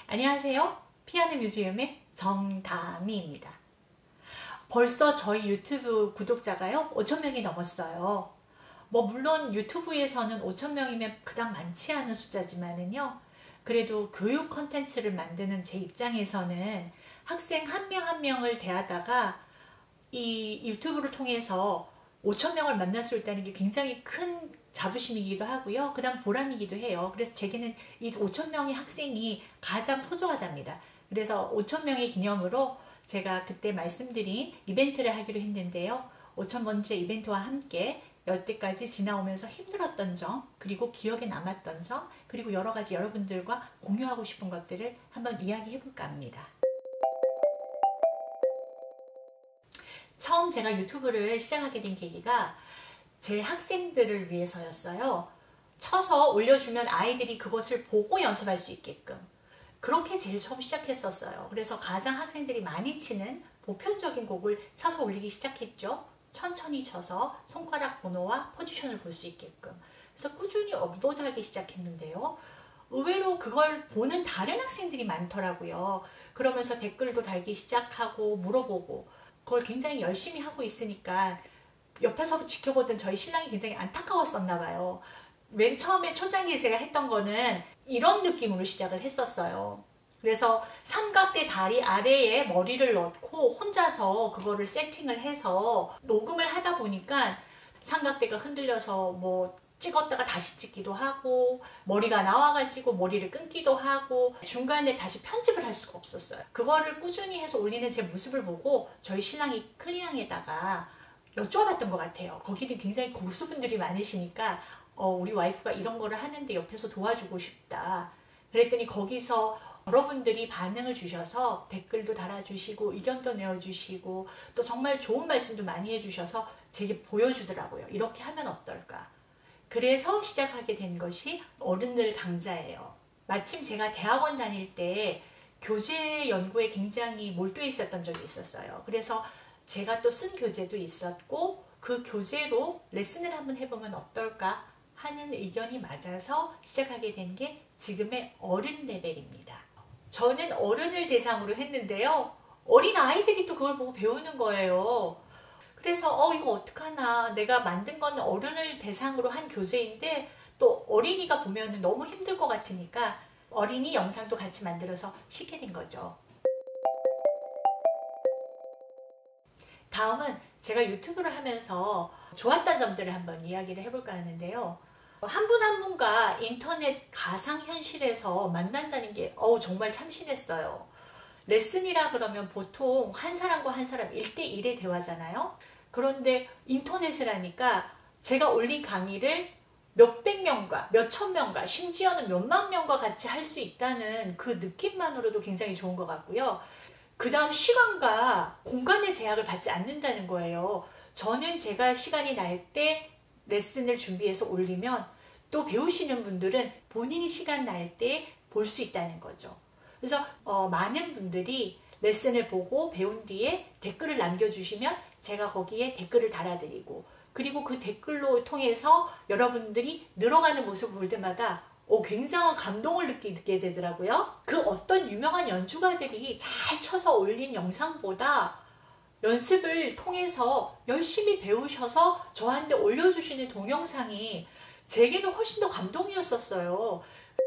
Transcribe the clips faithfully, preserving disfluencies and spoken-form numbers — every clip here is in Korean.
안녕하세요. 피아노 뮤지엄의 정다미입니다. 벌써 저희 유튜브 구독자가요 오천 명이 넘었어요. 뭐 물론 유튜브에서는 오천 명이면 그닥 많지 않은 숫자지만은요, 그래도 교육 컨텐츠를 만드는 제 입장에서는 학생 한 명 한 명을 대하다가 이 유튜브를 통해서 오천 명을 만날 수 있다는 게 굉장히 큰 자부심이기도 하고요. 그 다음 보람이기도 해요. 그래서 제게는 이 오천 명의 학생이 가장 소중하답니다. 그래서 오천 명의 기념으로 제가 그때 말씀드린 이벤트를 하기로 했는데요. 오천 번째 이벤트와 함께 여태까지 지나오면서 힘들었던 점, 그리고 기억에 남았던 점, 그리고 여러 가지 여러분들과 공유하고 싶은 것들을 한번 이야기해 볼까 합니다. 처음 제가 유튜브를 시작하게 된 계기가 제 학생들을 위해서였어요. 쳐서 올려주면 아이들이 그것을 보고 연습할 수 있게끔, 그렇게 제일 처음 시작했었어요. 그래서 가장 학생들이 많이 치는 보편적인 곡을 쳐서 올리기 시작했죠. 천천히 쳐서 손가락 번호와 포지션을 볼 수 있게끔. 그래서 꾸준히 업로드하기 시작했는데요. 의외로 그걸 보는 다른 학생들이 많더라고요. 그러면서 댓글도 달기 시작하고 물어보고, 그걸 굉장히 열심히 하고 있으니까 옆에서 지켜보던 저희 신랑이 굉장히 안타까웠었나 봐요. 맨 처음에 초창기에 제가 했던 거는 이런 느낌으로 시작을 했었어요. 그래서 삼각대 다리 아래에 머리를 넣고 혼자서 그거를 세팅을 해서 녹음을 하다 보니까 삼각대가 흔들려서 뭐 찍었다가 다시 찍기도 하고, 머리가 나와가지고 머리를 끊기도 하고, 중간에 다시 편집을 할 수가 없었어요. 그거를 꾸준히 해서 올리는 제 모습을 보고 저희 신랑이 큰이랑에다가 여쭤봤던 것 같아요. 거기는 굉장히 고수분들이 많으시니까 어, 우리 와이프가 이런 거를 하는데 옆에서 도와주고 싶다. 그랬더니 거기서 여러분들이 반응을 주셔서 댓글도 달아주시고 의견도 내어주시고 또 정말 좋은 말씀도 많이 해주셔서 제게 보여주더라고요. 이렇게 하면 어떨까. 그래서 시작하게 된 것이 어른들 강좌예요. 마침 제가 대학원 다닐 때 교재 연구에 굉장히 몰두해 있었던 적이 있었어요. 그래서 제가 또 쓴 교재도 있었고, 그 교재로 레슨을 한번 해보면 어떨까 하는 의견이 맞아서 시작하게 된 게 지금의 어른 레벨입니다. 저는 어른을 대상으로 했는데요, 어린 아이들이 또 그걸 보고 배우는 거예요. 그래서 어 이거 어떡하나, 내가 만든 건 어른을 대상으로 한 교재인데 또 어린이가 보면 너무 힘들 것 같으니까 어린이 영상도 같이 만들어서 시게 된 거죠. 다음은 제가 유튜브를 하면서 좋았던 점들을 한번 이야기를 해볼까 하는데요. 한 분 한 분과 인터넷 가상현실에서 만난다는 게 어우 정말 참신했어요. 레슨이라 그러면 보통 한 사람과 한 사람 일 대 일의 대화잖아요. 그런데 인터넷을 하니까 제가 올린 강의를 몇백 명과 몇천 명과 심지어는 몇만 명과 같이 할 수 있다는 그 느낌만으로도 굉장히 좋은 것 같고요. 그 다음 시간과 공간의 제약을 받지 않는다는 거예요. 저는 제가 시간이 날 때 레슨을 준비해서 올리면 또 배우시는 분들은 본인이 시간 날 때 볼 수 있다는 거죠. 그래서 어, 많은 분들이 레슨을 보고 배운 뒤에 댓글을 남겨주시면 제가 거기에 댓글을 달아드리고, 그리고 그 댓글로 통해서 여러분들이 늘어가는 모습을 볼 때마다 오, 굉장한 감동을 느끼게 되더라고요. 그 어떤 유명한 연주가들이 잘 쳐서 올린 영상보다 연습을 통해서 열심히 배우셔서 저한테 올려주시는 동영상이 제게는 훨씬 더 감동이었었어요.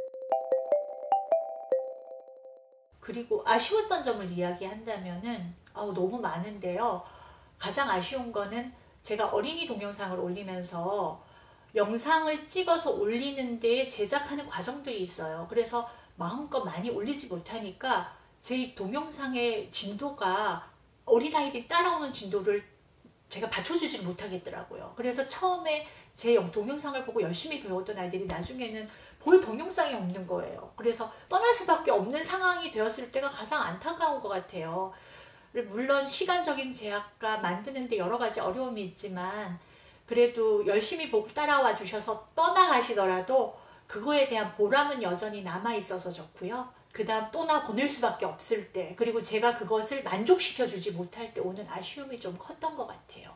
그리고 아쉬웠던 점을 이야기한다면은 아우, 너무 많은데요. 가장 아쉬운 거는 제가 어린이 동영상을 올리면서 영상을 찍어서 올리는데 제작하는 과정들이 있어요. 그래서 마음껏 많이 올리지 못하니까 제 동영상의 진도가 어린아이들이 따라오는 진도를 제가 받쳐주지 못하겠더라고요. 그래서 처음에 제 동영상을 보고 열심히 배웠던 아이들이 나중에는 볼 동영상이 없는 거예요. 그래서 떠날 수밖에 없는 상황이 되었을 때가 가장 안타까운 것 같아요. 물론 시간적인 제약과 만드는데 여러 가지 어려움이 있지만 그래도 열심히 보고 따라와 주셔서 떠나가시더라도 그거에 대한 보람은 여전히 남아 있어서 좋고요. 그 다음 떠나 보낼 수밖에 없을 때, 그리고 제가 그것을 만족시켜 주지 못할 때 오는 아쉬움이 좀 컸던 것 같아요.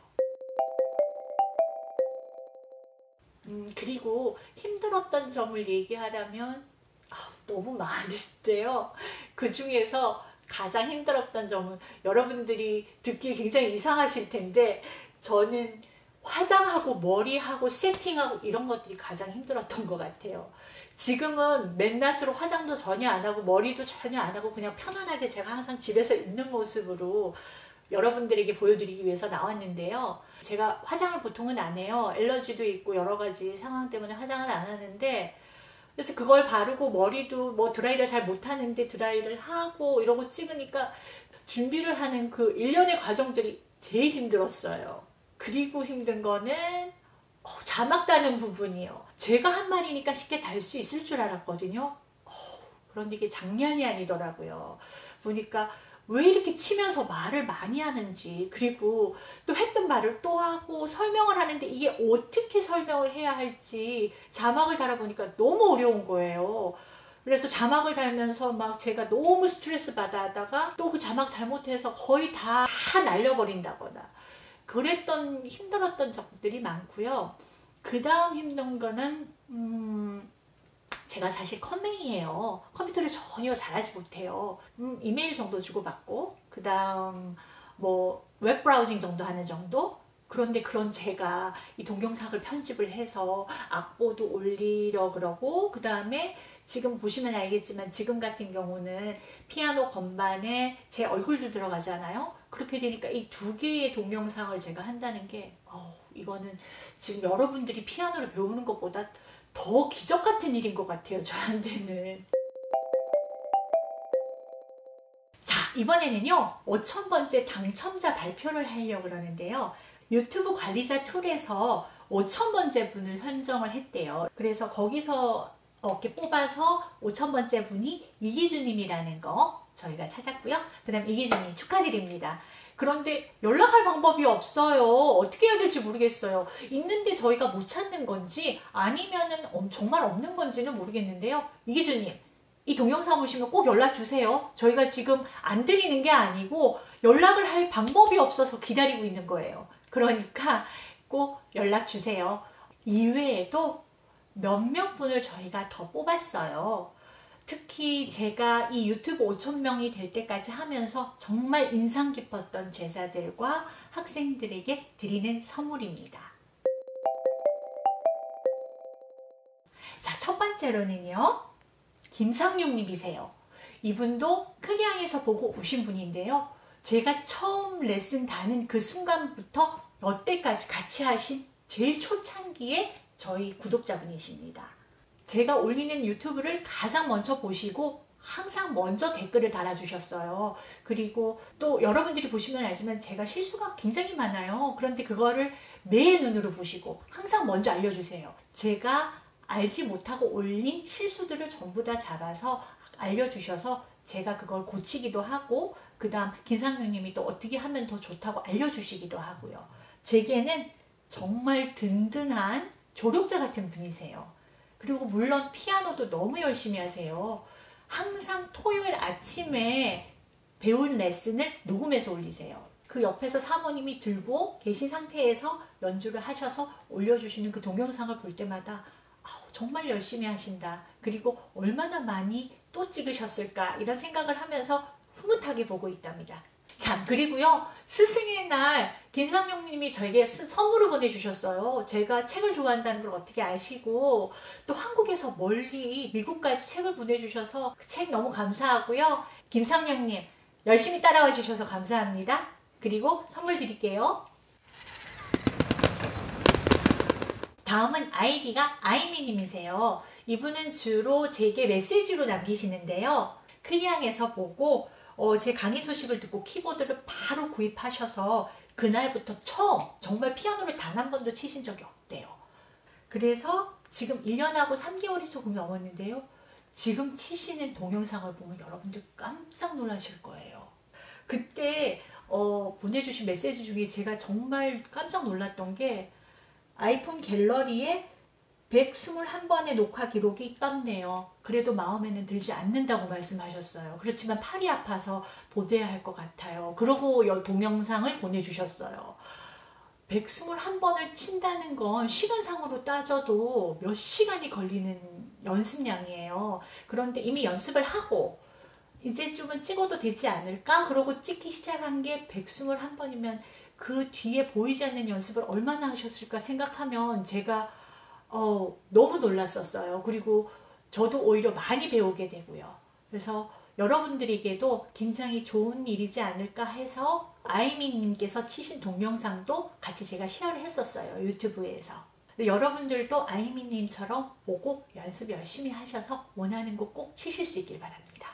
음, 그리고 힘들었던 점을 얘기하라면 너무 많은데요. 그 중에서 가장 힘들었던 점은 여러분들이 듣기 굉장히 이상하실 텐데 저는 화장하고 머리하고 세팅하고 이런 것들이 가장 힘들었던 것 같아요. 지금은 맨낯으로 화장도 전혀 안 하고 머리도 전혀 안 하고 그냥 편안하게 제가 항상 집에서 있는 모습으로 여러분들에게 보여드리기 위해서 나왔는데요. 제가 화장을 보통은 안 해요. 알러지도 있고 여러 가지 상황 때문에 화장을 안 하는데 그래서 그걸 바르고 머리도 뭐 드라이를 잘 못하는데 드라이를 하고 이러고 찍으니까 준비를 하는 그 일련의 과정들이 제일 힘들었어요. 그리고 힘든 거는 어, 자막 다는 부분이요. 제가 한 말이니까 쉽게 달 수 있을 줄 알았거든요. 어, 그런데 이게 장난이 아니더라고요. 보니까 왜 이렇게 치면서 말을 많이 하는지, 그리고 또 했던 말을 또 하고 설명을 하는데 이게 어떻게 설명을 해야 할지 자막을 달아보니까 너무 어려운 거예요. 그래서 자막을 달면서 막 제가 너무 스트레스 받아 하다가 또 그 자막 잘못해서 거의 다, 다 날려버린다거나 그랬던 힘들었던 적들이 많고요. 그 다음 힘든 거는 음, 제가 사실 컴맹이에요. 컴퓨터를 전혀 잘하지 못해요. 음, 이메일 정도 주고받고 그 다음 뭐 웹브라우징 정도 하는 정도? 그런데 그런 제가 이 동영상을 편집을 해서 악보도 올리려 그러고 그 다음에 지금 보시면 알겠지만 지금 같은 경우는 피아노 건반에 제 얼굴도 들어가잖아요. 그렇게 되니까 이 두 개의 동영상을 제가 한다는 게 어, 이거는 지금 여러분들이 피아노를 배우는 것보다 더 기적 같은 일인 것 같아요. 저한테는. 자, 이번에는요 오천 번째 당첨자 발표를 하려고 그러는데요. 유튜브 관리자 툴에서 오천 번째 분을 선정을 했대요. 그래서 거기서 이렇게 뽑아서 오천 번째 분이 이기주님이라는 거 저희가 찾았고요. 그 다음 이기주님 축하드립니다. 그런데 연락할 방법이 없어요. 어떻게 해야 될지 모르겠어요. 있는데 저희가 못 찾는 건지 아니면은 정말 없는 건지는 모르겠는데요. 이기주님, 이 동영상 보시면 꼭 연락 주세요. 저희가 지금 안 드리는 게 아니고 연락을 할 방법이 없어서 기다리고 있는 거예요. 그러니까 꼭 연락 주세요. 이외에도 몇몇 분을 저희가 더 뽑았어요. 특히 제가 이 유튜브 오천 명이 될 때까지 하면서 정말 인상 깊었던 제자들과 학생들에게 드리는 선물입니다. 자, 첫 번째로는요. 김상용님이세요. 이분도 크리앙에서 보고 오신 분인데요. 제가 처음 레슨 다는 그 순간부터 여태까지 같이 하신 제일 초창기에 저희 구독자분이십니다. 제가 올리는 유튜브를 가장 먼저 보시고 항상 먼저 댓글을 달아주셨어요. 그리고 또 여러분들이 보시면 알지만 제가 실수가 굉장히 많아요. 그런데 그거를 매 눈으로 보시고 항상 먼저 알려주세요. 제가 알지 못하고 올린 실수들을 전부 다 잡아서 알려주셔서 제가 그걸 고치기도 하고 그 다음 김상용님이 또 어떻게 하면 더 좋다고 알려주시기도 하고요. 제게는 정말 든든한 조력자 같은 분이세요. 그리고 물론 피아노도 너무 열심히 하세요. 항상 토요일 아침에 배운 레슨을 녹음해서 올리세요. 그 옆에서 사모님이 들고 계신 상태에서 연주를 하셔서 올려주시는 그 동영상을 볼 때마다 아우, 정말 열심히 하신다. 그리고 얼마나 많이 또 찍으셨을까 이런 생각을 하면서 흐뭇하게 보고 있답니다. 자, 그리고요 스승의 날 김상용님이 저에게 선물을 보내주셨어요. 제가 책을 좋아한다는 걸 어떻게 아시고 또 한국에서 멀리 미국까지 책을 보내주셔서 그 책 너무 감사하고요. 김상용님 열심히 따라와 주셔서 감사합니다. 그리고 선물 드릴게요. 다음은 아이디가 아이미님이세요. 이분은 주로 제게 메시지로 남기시는데요. 크리앙에서 보고 어, 제 강의 소식을 듣고 키보드를 바로 구입하셔서 그날부터 처음 정말 피아노를 단 한 번도 치신 적이 없대요. 그래서 지금 일 년하고 삼 개월이 조금 넘었는데요. 지금 치시는 동영상을 보면 여러분들 깜짝 놀라실 거예요. 그때 어, 보내주신 메시지 중에 제가 정말 깜짝 놀랐던 게 아이폰 갤러리에 백이십일 번의 녹화 기록이 떴네요. 그래도 마음에는 들지 않는다고 말씀하셨어요. 그렇지만 팔이 아파서 보내야 할 것 같아요. 그러고 동영상을 보내주셨어요. 백이십일 번을 친다는 건 시간상으로 따져도 몇 시간이 걸리는 연습량이에요. 그런데 이미 연습을 하고 이제쯤은 찍어도 되지 않을까? 그러고 찍기 시작한 게 백이십일 번이면 그 뒤에 보이지 않는 연습을 얼마나 하셨을까 생각하면 제가 어, 너무 놀랐었어요. 그리고 저도 오히려 많이 배우게 되고요. 그래서 여러분들에게도 굉장히 좋은 일이지 않을까 해서 아이미님께서 치신 동영상도 같이 제가 쉐어를 했었어요. 유튜브에서. 여러분들도 아이미님처럼 보고 연습 열심히 하셔서 원하는 곡 꼭 치실 수 있길 바랍니다.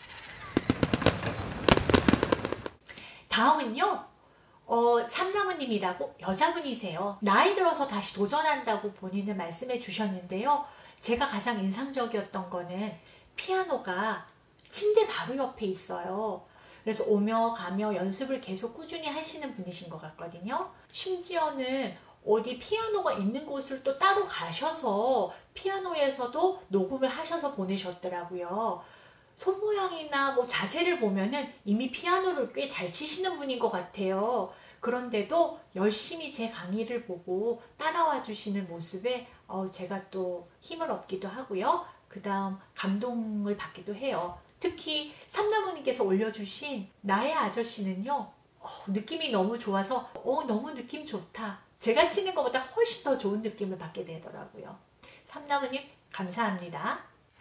다음은요. 어, 삼사모님이라고 여자분이세요. 나이 들어서 다시 도전한다고 본인은 말씀해 주셨는데요. 제가 가장 인상적이었던 거는 피아노가 침대 바로 옆에 있어요. 그래서 오며 가며 연습을 계속 꾸준히 하시는 분이신 것 같거든요. 심지어는 어디 피아노가 있는 곳을 또 따로 가셔서 피아노에서도 녹음을 하셔서 보내셨더라고요. 손 모양이나 뭐 자세를 보면은 이미 피아노를 꽤 잘 치시는 분인 것 같아요. 그런데도 열심히 제 강의를 보고 따라와 주시는 모습에 어 제가 또 힘을 얻기도 하고요. 그 다음 감동을 받기도 해요. 특히 삼나무님께서 올려주신 나의 아저씨는요. 어, 느낌이 너무 좋아서 어 너무 느낌 좋다. 제가 치는 것보다 훨씬 더 좋은 느낌을 받게 되더라고요. 삼나무님 감사합니다.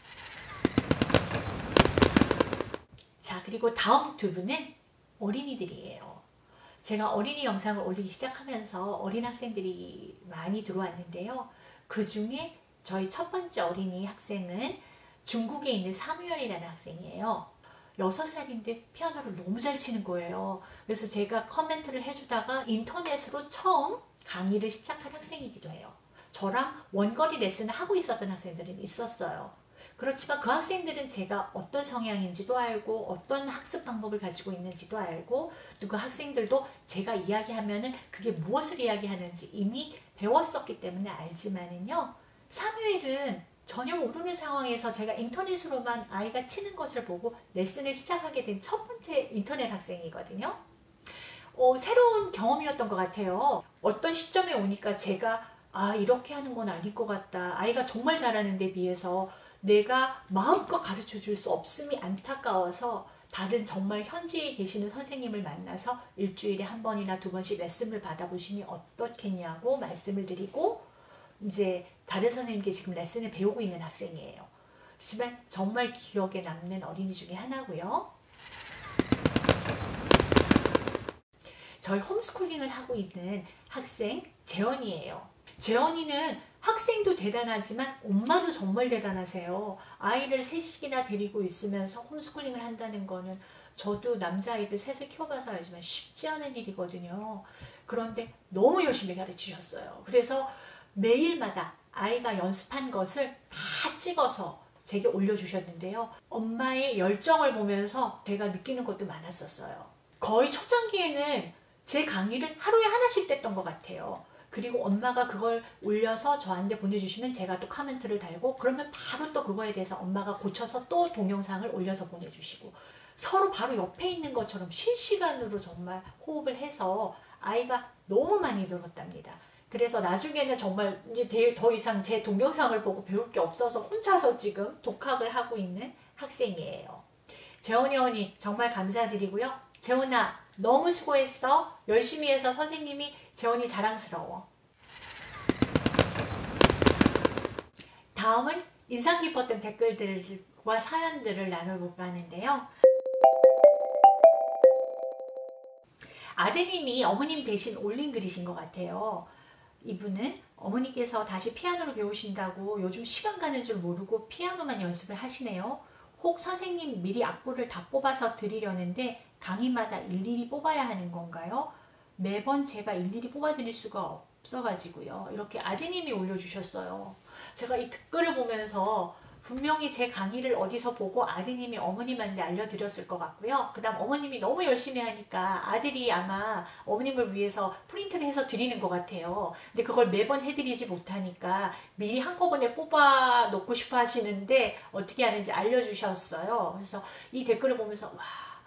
자, 그리고 다음 두 분은 어린이들이에요. 제가 어린이 영상을 올리기 시작하면서 어린 학생들이 많이 들어왔는데요. 그 중에 저희 첫 번째 어린이 학생은 중국에 있는 사무엘이라는 학생이에요. 여섯 살인데 피아노를 너무 잘 치는 거예요. 그래서 제가 커멘트를 해주다가 인터넷으로 처음 강의를 시작한 학생이기도 해요. 저랑 원거리 레슨을 하고 있었던 학생들은 있었어요. 그렇지만 그 학생들은 제가 어떤 성향인지도 알고 어떤 학습 방법을 가지고 있는지도 알고 또 그 학생들도 제가 이야기하면은 그게 무엇을 이야기하는지 이미 배웠었기 때문에 알지만은요. 사무엘은 전혀 모르는 상황에서 제가 인터넷으로만 아이가 치는 것을 보고 레슨을 시작하게 된 첫 번째 인터넷 학생이거든요. 어, 새로운 경험이었던 것 같아요. 어떤 시점에 오니까 제가 아 이렇게 하는 건 아닐 것 같다. 아이가 정말 잘하는데 비해서 내가 마음껏 가르쳐 줄 수 없음이 안타까워서 다른 정말 현지에 계시는 선생님을 만나서 일주일에 한 번이나 두 번씩 레슨을 받아보시면 어떻겠냐고 말씀을 드리고 이제 다른 선생님께 지금 레슨을 배우고 있는 학생이에요. 하지만 정말 기억에 남는 어린이 중에 하나고요. 저희 홈스쿨링을 하고 있는 학생 재원이에요. 재원이는 학생도 대단하지만 엄마도 정말 대단하세요. 아이를 셋이나 데리고 있으면서 홈스쿨링을 한다는 거는 저도 남자아이들 셋을 키워봐서 알지만 쉽지 않은 일이거든요. 그런데 너무 열심히 가르치셨어요. 그래서 매일마다 아이가 연습한 것을 다 찍어서 제게 올려주셨는데요. 엄마의 열정을 보면서 제가 느끼는 것도 많았었어요. 거의 초창기에는 제 강의를 하루에 하나씩 뗐던 것 같아요. 그리고 엄마가 그걸 올려서 저한테 보내주시면 제가 또 코멘트를 달고 그러면 바로 또 그거에 대해서 엄마가 고쳐서 또 동영상을 올려서 보내주시고 서로 바로 옆에 있는 것처럼 실시간으로 정말 호흡을 해서 아이가 너무 많이 늘었답니다. 그래서 나중에는 정말 이제 더 이상 제 동영상을 보고 배울 게 없어서 혼자서 지금 독학을 하고 있는 학생이에요. 재원이 언니 정말 감사드리고요. 재원아 너무 수고했어. 열심히 해서 선생님이 재원이 자랑스러워. 다음은 인상 깊었던 댓글들과 사연들을 나눠볼까 하는데요. 아드님이 어머님 대신 올린 글이신 것 같아요. 이분은 어머니께서 다시 피아노를 배우신다고 요즘 시간 가는 줄 모르고 피아노만 연습을 하시네요. 혹 선생님 미리 악보를 다 뽑아서 드리려는데 강의마다 일일이 뽑아야 하는 건가요? 매번 제가 일일이 뽑아드릴 수가 없어가지고요. 이렇게 아드님이 올려주셨어요. 제가 이 댓글을 보면서 분명히 제 강의를 어디서 보고 아드님이 어머님한테 알려드렸을 것 같고요. 그 다음 어머님이 너무 열심히 하니까 아들이 아마 어머님을 위해서 프린트를 해서 드리는 것 같아요. 근데 그걸 매번 해드리지 못하니까 미리 한꺼번에 뽑아 놓고 싶어 하시는데 어떻게 하는지 알려주셨어요. 그래서 이 댓글을 보면서 와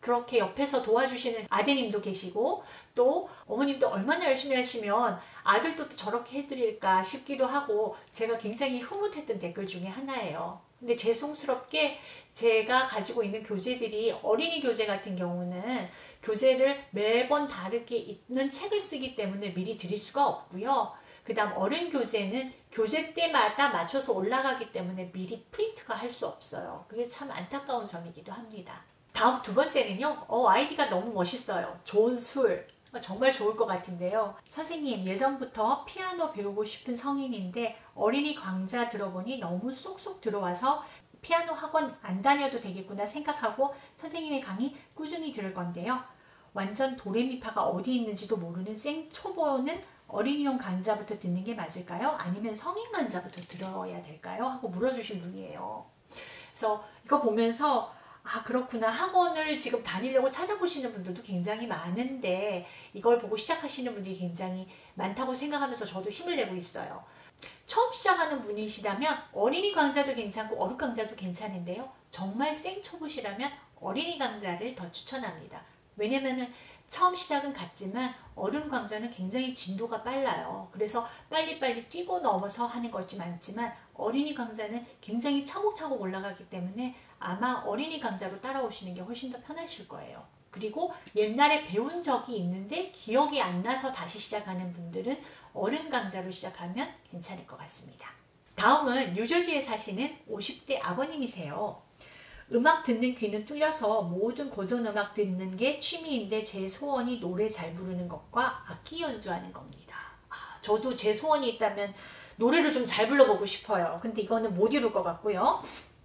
그렇게 옆에서 도와주시는 아드님도 계시고 또 어머님도 얼마나 열심히 하시면 아들도 저렇게 해드릴까 싶기도 하고 제가 굉장히 흐뭇했던 댓글 중에 하나예요. 근데 죄송스럽게 제가 가지고 있는 교재들이 어린이 교재 같은 경우는 교재를 매번 다르게 있는 책을 쓰기 때문에 미리 드릴 수가 없고요. 그 다음 어른 교재는 교재 때마다 맞춰서 올라가기 때문에 미리 프린트가 할 수 없어요. 그게 참 안타까운 점이기도 합니다. 다음 두 번째는요. 어, 아이디가 너무 멋있어요. 좋은 술. 정말 좋을 것 같은데요. 선생님, 예전부터 피아노 배우고 싶은 성인인데 어린이 강좌 들어보니 너무 쏙쏙 들어와서 피아노 학원 안 다녀도 되겠구나 생각하고 선생님의 강의 꾸준히 들을 건데요. 완전 도레미파가 어디 있는지도 모르는 생 초보는 어린이용 강좌부터 듣는 게 맞을까요? 아니면 성인 강좌부터 들어야 될까요? 하고 물어주신 분이에요. 그래서 이거 보면서 아 그렇구나, 학원을 지금 다니려고 찾아보시는 분들도 굉장히 많은데 이걸 보고 시작하시는 분들이 굉장히 많다고 생각하면서 저도 힘을 내고 있어요. 처음 시작하는 분이시라면 어린이 강좌도 괜찮고 어른 강좌도 괜찮은데요. 정말 생초보시라면 어린이 강좌를 더 추천합니다. 왜냐면은 처음 시작은 같지만 어른 강좌는 굉장히 진도가 빨라요. 그래서 빨리빨리 뛰고 넘어서 하는 것이 많지만 어린이 강좌는 굉장히 차곡차곡 올라가기 때문에 아마 어린이 강좌로 따라오시는 게 훨씬 더 편하실 거예요. 그리고 옛날에 배운 적이 있는데 기억이 안 나서 다시 시작하는 분들은 어른 강좌로 시작하면 괜찮을 것 같습니다. 다음은 뉴저지에 사시는 오십 대 아버님이세요. 음악 듣는 귀는 뚫려서 모든 고전음악 듣는 게 취미인데 제 소원이 노래 잘 부르는 것과 악기 연주하는 겁니다. 아, 저도 제 소원이 있다면 노래를 좀 잘 불러보고 싶어요. 근데 이거는 못 이룰 것 같고요.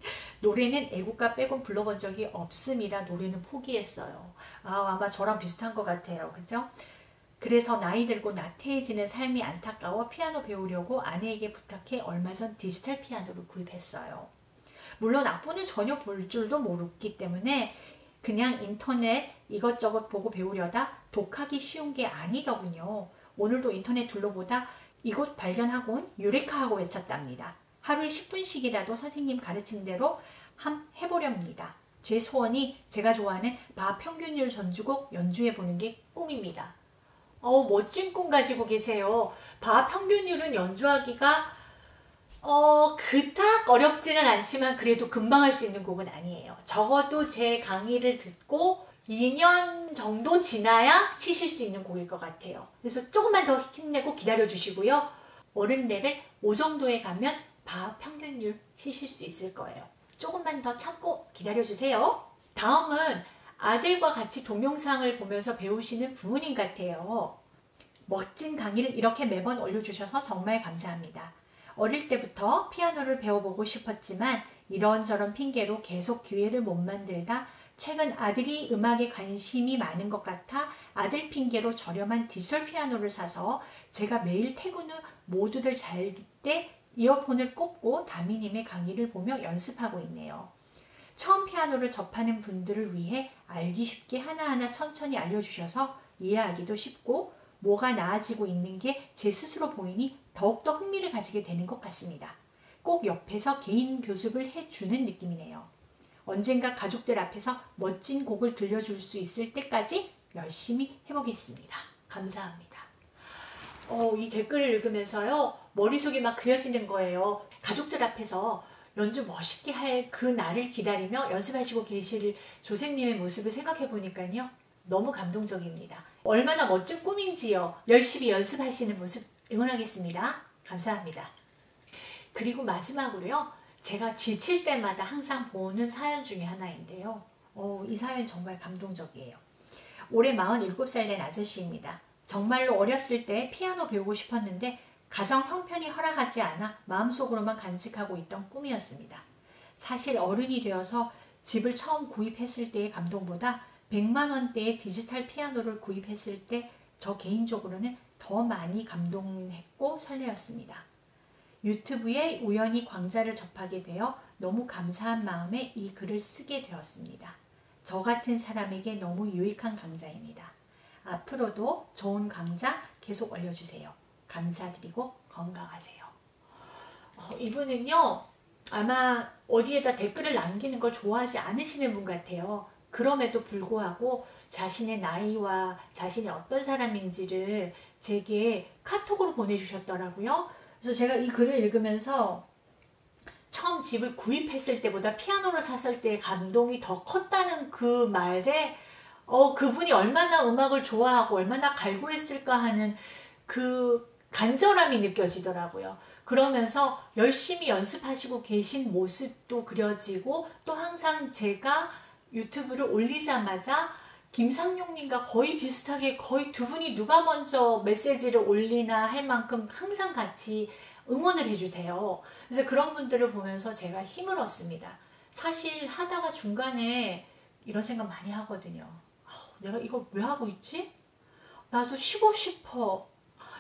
노래는 애국가 빼곤 불러본 적이 없음이라 노래는 포기했어요. 아, 아마 저랑 비슷한 것 같아요. 그죠? 그래서 나이 들고 나태해지는 삶이 안타까워 피아노 배우려고 아내에게 부탁해 얼마 전 디지털 피아노를 구입했어요. 물론 악보는 전혀 볼 줄도 모르기 때문에 그냥 인터넷 이것저것 보고 배우려다 독하기 쉬운 게 아니더군요. 오늘도 인터넷 둘러보다 이곳 발견하곤 유레카하고 외쳤답니다. 하루에 십 분씩이라도 선생님 가르친 대로 함 해보렵니다. 제 소원이 제가 좋아하는 바 평균율 전주곡 연주해보는 게 꿈입니다. 어우, 멋진 꿈 가지고 계세요. 바 평균율은 연주하기가 어, 그닥 어렵지는 않지만 그래도 금방 할 수 있는 곡은 아니에요. 적어도 제 강의를 듣고 이 년 정도 지나야 치실 수 있는 곡일 것 같아요. 그래서 조금만 더 힘내고 기다려 주시고요. 어른 레벨 오 정도에 가면 바 평균율 치실 수 있을 거예요. 조금만 더 참고 기다려 주세요. 다음은 아들과 같이 동영상을 보면서 배우시는 부모님 같아요. 멋진 강의를 이렇게 매번 올려주셔서 정말 감사합니다. 어릴 때부터 피아노를 배워보고 싶었지만 이런저런 핑계로 계속 기회를 못 만들다 최근 아들이 음악에 관심이 많은 것 같아 아들 핑계로 저렴한 디지털 피아노를 사서 제가 매일 퇴근 후 모두들 잘 때 이어폰을 꽂고 다미님의 강의를 보며 연습하고 있네요. 처음 피아노를 접하는 분들을 위해 알기 쉽게 하나하나 천천히 알려주셔서 이해하기도 쉽고 뭐가 나아지고 있는 게 제 스스로 보이니 더욱더 흥미를 가지게 되는 것 같습니다. 꼭 옆에서 개인 교습을 해주는 느낌이네요. 언젠가 가족들 앞에서 멋진 곡을 들려줄 수 있을 때까지 열심히 해보겠습니다. 감사합니다. 어, 이 댓글을 읽으면서요. 머릿속이 막 그려지는 거예요. 가족들 앞에서 연주 멋있게 할 그 날을 기다리며 연습하시고 계실 조생님의 모습을 생각해 보니까요. 너무 감동적입니다. 얼마나 멋진 꿈인지요. 열심히 연습하시는 모습 응원하겠습니다. 감사합니다. 그리고 마지막으로요. 제가 지칠 때마다 항상 보는 사연 중에 하나인데요. 어, 이 사연 정말 감동적이에요. 올해 마흔일곱 살 된 아저씨입니다. 정말로 어렸을 때 피아노 배우고 싶었는데 가정 형편이 허락하지 않아 마음속으로만 간직하고 있던 꿈이었습니다. 사실 어른이 되어서 집을 처음 구입했을 때의 감동보다 백만 원대의 디지털 피아노를 구입했을 때 저 개인적으로는 더 많이 감동했고 설레었습니다. 유튜브에 우연히 강좌를 접하게 되어 너무 감사한 마음에 이 글을 쓰게 되었습니다. 저 같은 사람에게 너무 유익한 강좌입니다. 앞으로도 좋은 강좌 계속 올려주세요. 감사드리고 건강하세요. 어, 이분은요. 아마 어디에다 댓글을 남기는 걸 좋아하지 않으시는 분 같아요. 그럼에도 불구하고 자신의 나이와 자신이 어떤 사람인지를 제게 카톡으로 보내주셨더라고요. 그래서 제가 이 글을 읽으면서 처음 집을 구입했을 때보다 피아노를 샀을 때의 감동이 더 컸다는 그 말에 어, 그분이 얼마나 음악을 좋아하고 얼마나 갈구했을까 하는 그 간절함이 느껴지더라고요. 그러면서 열심히 연습하시고 계신 모습도 그려지고, 또 항상 제가 유튜브를 올리자마자 김상용님과 거의 비슷하게 거의 두 분이 누가 먼저 메시지를 올리나 할 만큼 항상 같이 응원을 해주세요. 그래서 그런 분들을 보면서 제가 힘을 얻습니다. 사실 하다가 중간에 이런 생각 많이 하거든요. 내가 이걸 왜 하고 있지? 나도 쉬고 싶어.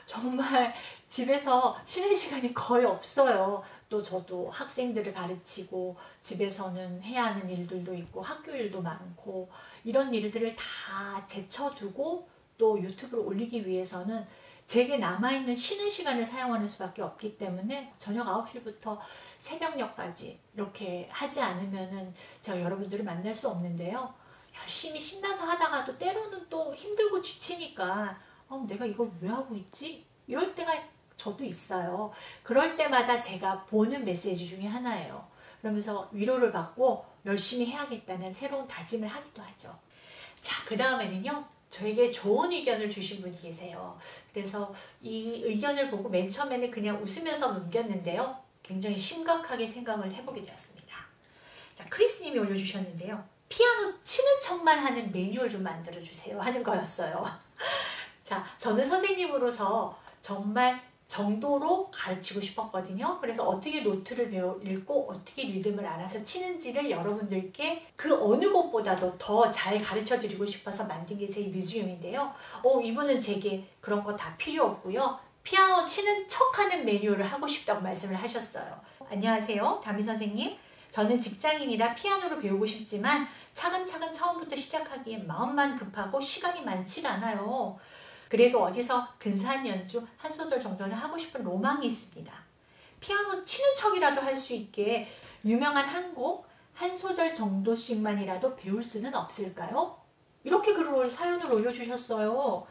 정말 집에서 쉬는 시간이 거의 없어요. 또 저도 학생들을 가르치고 집에서는 해야 하는 일들도 있고 학교 일도 많고, 이런 일들을 다 제쳐두고 또 유튜브를 올리기 위해서는 제게 남아있는 쉬는 시간을 사용하는 수밖에 없기 때문에 저녁 아홉 시부터 새벽녘까지 이렇게 하지 않으면은 제가 여러분들을 만날 수 없는데요. 열심히 신나서 하다가도 때로는 또 힘들고 지치니까 어, 내가 이걸 왜 하고 있지? 이럴 때가 저도 있어요. 그럴 때마다 제가 보는 메시지 중에 하나예요. 그러면서 위로를 받고 열심히 해야겠다는 새로운 다짐을 하기도 하죠. 자, 그 다음에는요. 저에게 좋은 의견을 주신 분이 계세요. 그래서 이 의견을 보고 맨 처음에는 그냥 웃으면서 넘겼는데요. 굉장히 심각하게 생각을 해보게 되었습니다. 자, 크리스님이 올려주셨는데요. 피아노 치는 척만 하는 매뉴얼 좀 만들어주세요 하는 거였어요. 자, 저는 선생님으로서 정말 정도로 가르치고 싶었거든요. 그래서 어떻게 노트를 배워 읽고 어떻게 리듬을 알아서 치는지를 여러분들께 그 어느 곳보다도 더 잘 가르쳐 드리고 싶어서 만든 게 제 뮤지엄인데요. 어, 이분은 제게 그런 거 다 필요 없고요. 피아노 치는 척하는 매뉴얼을 하고 싶다고 말씀을 하셨어요. 안녕하세요, 다미 선생님. 저는 직장인이라 피아노를 배우고 싶지만 차근차근 처음부터 시작하기엔 마음만 급하고 시간이 많지가 않아요. 그래도 어디서 근사한 연주 한 소절 정도는 하고 싶은 로망이 있습니다. 피아노 치는 척이라도 할 수 있게 유명한 한 곡, 한 소절 정도씩만이라도 배울 수는 없을까요? 이렇게 글을 사연을 올려주셨어요.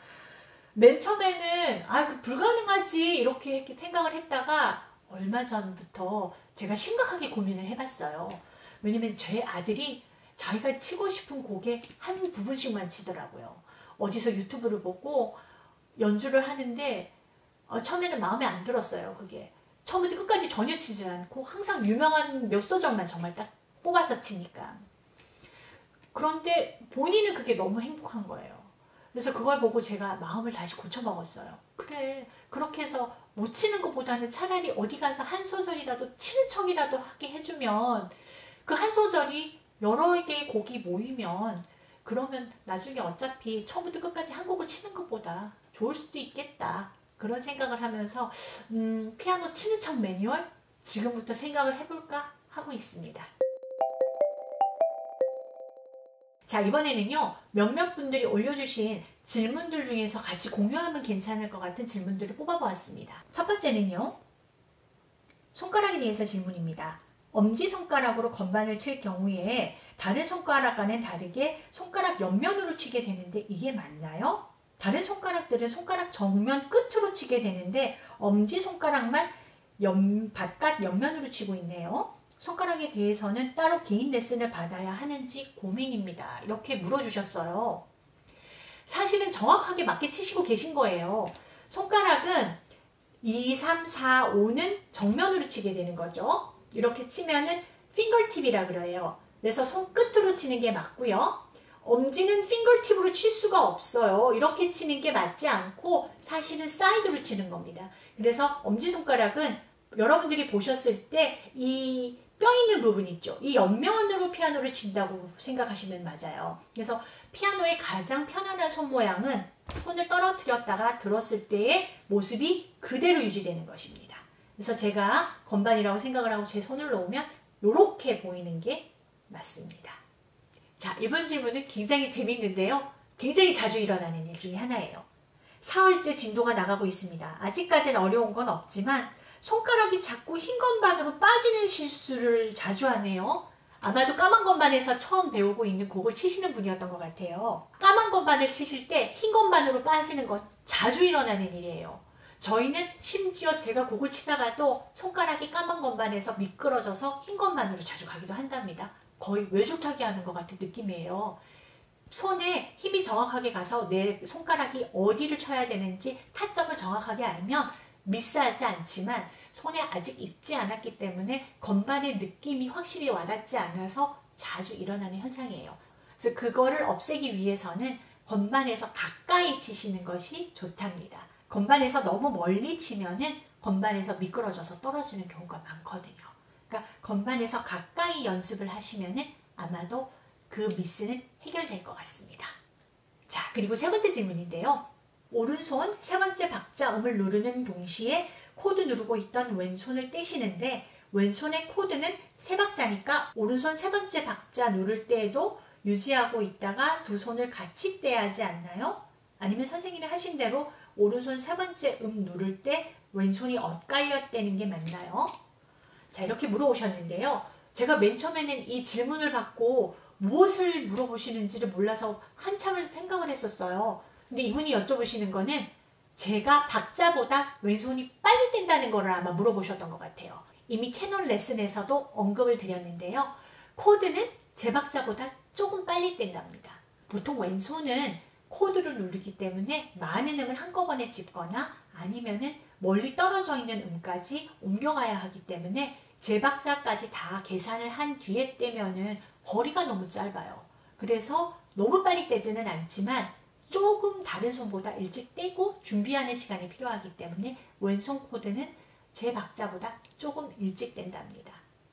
맨 처음에는 아, 그 불가능하지 이렇게 생각을 했다가 얼마 전부터 제가 심각하게 고민을 해봤어요. 왜냐면 제 아들이 자기가 치고 싶은 곡에 한 부분씩만 치더라고요. 어디서 유튜브를 보고 연주를 하는데 어, 처음에는 마음에 안 들었어요. 그게 처음부터 끝까지 전혀 치지 않고 항상 유명한 몇 소절만 정말 딱 뽑아서 치니까. 그런데 본인은 그게 너무 행복한 거예요. 그래서 그걸 보고 제가 마음을 다시 고쳐먹었어요. 그래, 그렇게 해서 못 치는 것보다는 차라리 어디 가서 한 소절이라도 치는 척이라도 하게 해주면, 그 한 소절이 여러 개의 곡이 모이면 그러면 나중에 어차피 처음부터 끝까지 한 곡을 치는 것보다 좋을 수도 있겠다. 그런 생각을 하면서 음, 피아노 치는 척 매뉴얼 지금부터 생각을 해볼까 하고 있습니다. 자, 이번에는요. 몇몇 분들이 올려주신 질문들 중에서 같이 공유하면 괜찮을 것 같은 질문들을 뽑아보았습니다. 첫 번째는요. 손가락에 대해서 질문입니다. 엄지손가락으로 건반을 칠 경우에 다른 손가락과는 다르게 손가락 옆면으로 치게 되는데 이게 맞나요? 다른 손가락들은 손가락 정면 끝으로 치게 되는데 엄지손가락만 옆, 바깥 옆면으로 치고 있네요. 손가락에 대해서는 따로 개인 레슨을 받아야 하는지 고민입니다. 이렇게 물어주셨어요. 사실은 정확하게 맞게 치시고 계신 거예요. 손가락은 이, 삼, 사, 오는 정면으로 치게 되는 거죠. 이렇게 치면은 핑거팁이라 그래요. 그래서 손끝으로 치는 게 맞고요. 엄지는 핑거팁으로 칠 수가 없어요. 이렇게 치는 게 맞지 않고 사실은 사이드로 치는 겁니다. 그래서 엄지손가락은 여러분들이 보셨을 때 이 뼈 있는 부분 있죠. 이 옆면으로 피아노를 친다고 생각하시면 맞아요. 그래서 피아노의 가장 편안한 손 모양은 손을 떨어뜨렸다가 들었을 때의 모습이 그대로 유지되는 것입니다. 그래서 제가 건반이라고 생각을 하고 제 손을 놓으면 이렇게 보이는 게 맞습니다. 자, 이번 질문은 굉장히 재밌는데요. 굉장히 자주 일어나는 일 중에 하나예요. 사월째 진도가 나가고 있습니다. 아직까지는 어려운 건 없지만 손가락이 자꾸 흰 건반으로 빠지는 실수를 자주 하네요. 아마도 까만 건반에서 처음 배우고 있는 곡을 치시는 분이었던 것 같아요. 까만 건반을 치실 때 흰 건반으로 빠지는 건 자주 일어나는 일이에요. 저희는 심지어 제가 곡을 치다가도 손가락이 까만 건반에서 미끄러져서 흰 건반으로 자주 가기도 한답니다. 거의 외줄타기 하는 것 같은 느낌이에요. 손에 힘이 정확하게 가서 내 손가락이 어디를 쳐야 되는지 타점을 정확하게 알면 미스하지 않지만 손에 아직 익지 않았기 때문에 건반의 느낌이 확실히 와닿지 않아서 자주 일어나는 현상이에요. 그래서 그거를 없애기 위해서는 건반에서 가까이 치시는 것이 좋답니다. 건반에서 너무 멀리 치면은 건반에서 미끄러져서 떨어지는 경우가 많거든요. 그러니까 건반에서 가까이 연습을 하시면은 아마도 그 미스는 해결될 것 같습니다. 자, 그리고 세 번째 질문인데요. 오른손 세 번째 박자 음을 누르는 동시에 코드 누르고 있던 왼손을 떼시는데 왼손의 코드는 세 박자니까 오른손 세 번째 박자 누를 때에도 유지하고 있다가 두 손을 같이 떼야 하지 않나요? 아니면 선생님이 하신 대로 오른손 세 번째 음 누를 때 왼손이 엇갈려 떼는 게 맞나요? 자, 이렇게 물어보셨는데요. 제가 맨 처음에는 이 질문을 받고 무엇을 물어보시는지를 몰라서 한참을 생각을 했었어요. 근데 이분이 여쭤보시는 거는 제가 박자보다 왼손이 빨리 뗀다는 거를 아마 물어보셨던 것 같아요. 이미 캐논 레슨에서도 언급을 드렸는데요. 코드는 제 박자보다 조금 빨리 뗀답니다. 보통 왼손은 코드를 누르기 때문에 많은 음을 한꺼번에 짚거나 아니면은 멀리 떨어져 있는 음까지 옮겨가야 하기 때문에 제 박자까지 다 계산을 한 뒤에 떼면은 거리가 너무 짧아요. 그래서 너무 빨리 떼지는 않지만 조금 다른 손보다 일찍 떼고 준비하는 시간이 필요하기 때문에 왼손 코드는 제 박자보다 조금 일찍 뗀답니다.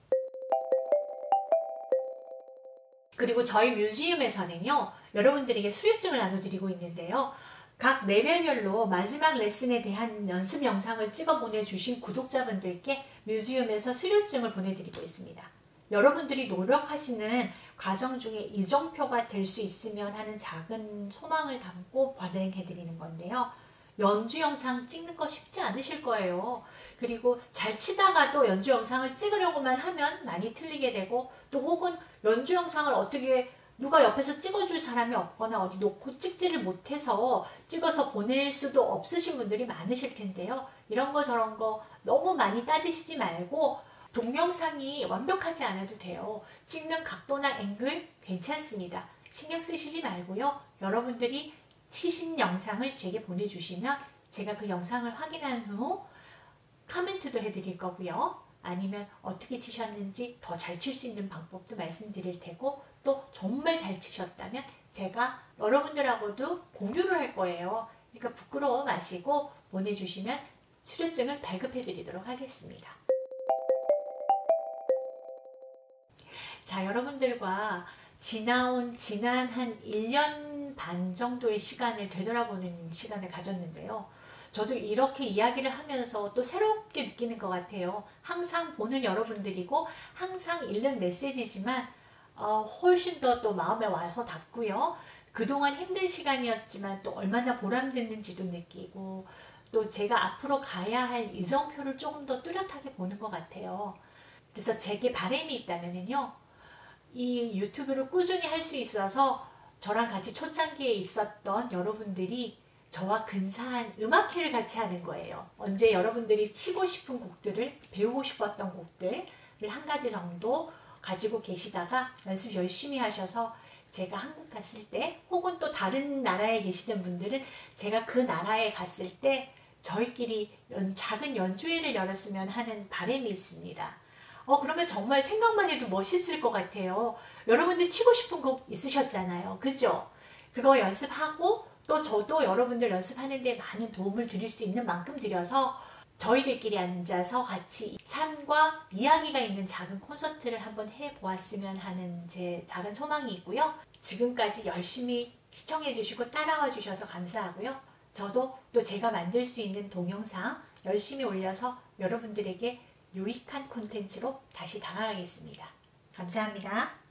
그리고 저희 뮤지엄에서는요, 여러분들에게 수료증을 나눠드리고 있는데요. 각 레벨별로 마지막 레슨에 대한 연습 영상을 찍어 보내주신 구독자분들께 뮤지엄에서 수료증을 보내드리고 있습니다. 여러분들이 노력하시는 과정 중에 이정표가 될 수 있으면 하는 작은 소망을 담고 발행해드리는 건데요. 연주 영상 찍는 거 쉽지 않으실 거예요. 그리고 잘 치다가도 연주 영상을 찍으려고만 하면 많이 틀리게 되고 또 혹은 연주 영상을 어떻게 누가 옆에서 찍어줄 사람이 없거나 어디 놓고 찍지를 못해서 찍어서 보낼 수도 없으신 분들이 많으실 텐데요. 이런 거 저런 거 너무 많이 따지시지 말고 동영상이 완벽하지 않아도 돼요. 찍는 각도나 앵글 괜찮습니다. 신경 쓰시지 말고요. 여러분들이 치신 영상을 제게 보내주시면 제가 그 영상을 확인한 후 코멘트도 해드릴 거고요. 아니면 어떻게 치셨는지 더 잘 칠 수 있는 방법도 말씀드릴 테고 또 정말 잘 치셨다면 제가 여러분들하고도 공유를 할 거예요. 그러니까 부끄러워 마시고 보내주시면 수료증을 발급해 드리도록 하겠습니다. 자, 여러분들과 지나온 지난 한 일 년 반 정도의 시간을 되돌아보는 시간을 가졌는데요. 저도 이렇게 이야기를 하면서 또 새롭게 느끼는 것 같아요. 항상 보는 여러분들이고 항상 읽는 메시지지만 어, 훨씬 더 또 마음에 와서 닿고요. 그동안 힘든 시간이었지만 또 얼마나 보람됐는지도 느끼고 또 제가 앞으로 가야 할 이정표를 조금 더 뚜렷하게 보는 것 같아요. 그래서 제게 바람이 있다면요. 이 유튜브를 꾸준히 할 수 있어서 저랑 같이 초창기에 있었던 여러분들이 저와 근사한 음악회를 같이 하는 거예요. 언제 여러분들이 치고 싶은 곡들을 배우고 싶었던 곡들을 한 가지 정도 가지고 계시다가 연습 열심히 하셔서 제가 한국 갔을 때 혹은 또 다른 나라에 계시는 분들은 제가 그 나라에 갔을 때 저희끼리 연, 작은 연주회를 열었으면 하는 바람이 있습니다. 어 그러면 정말 생각만 해도 멋있을 것 같아요. 여러분들 치고 싶은 곡 있으셨잖아요. 그죠? 그거 연습하고 또 저도 여러분들 연습하는데 많은 도움을 드릴 수 있는 만큼 드려서 저희들끼리 앉아서 같이 삶과 이야기가 있는 작은 콘서트를 한번 해보았으면 하는 제 작은 소망이 있고요. 지금까지 열심히 시청해 주시고 따라와 주셔서 감사하고요. 저도 또 제가 만들 수 있는 동영상 열심히 올려서 여러분들에게 유익한 콘텐츠로 다시 다가가겠습니다. 감사합니다.